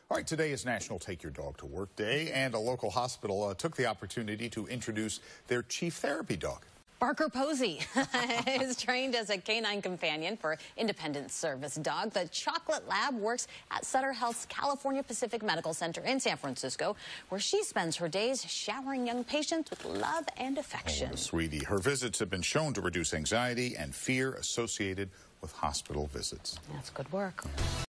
All right, today is National Take Your Dog to Work Day, and a local hospital took the opportunity to introduce their chief therapy dog. Barker Posey is trained as a canine companion for independent service dog. The Chocolate Lab works at Sutter Health's California Pacific Medical Center in San Francisco, where she spends her days showering young patients with love and affection. Oh, sweetie. Her visits have been shown to reduce anxiety and fear associated with hospital visits. That's good work.